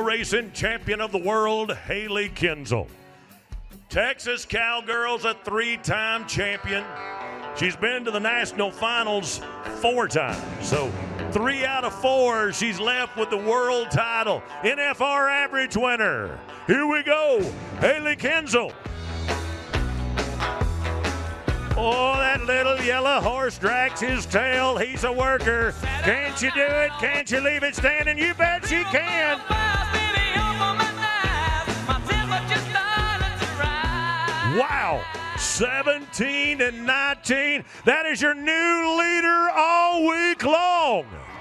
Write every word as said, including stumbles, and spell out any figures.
racing champion of the world, Hailey Kinsel. Texas Cowgirl's a three-time champion. She's been to the national finals four times. So three out of four, she's left with the world title. N F R average winner. Here we go, Hailey Kinsel. Oh, that little yellow horse drags his tail. He's a worker. Can't you do it? Can't you leave it standing? You bet she can. Wow, seventeen and nineteen. That is your new leader all week long.